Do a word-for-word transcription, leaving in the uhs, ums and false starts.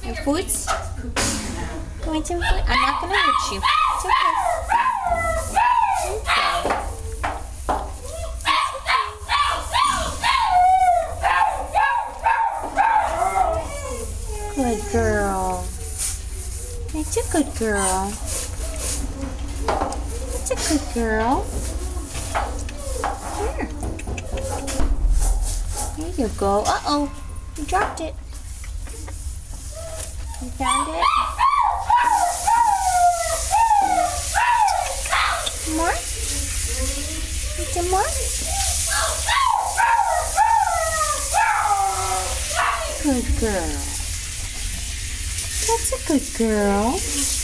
Your foot? You want some food? I'm not gonna hurt you. It's okay. Okay. Good girl. That's a good girl. That's a good girl. Here. There you go. Uh-oh. You dropped it. You found it? More? Need some more? Good girl. That's a good girl.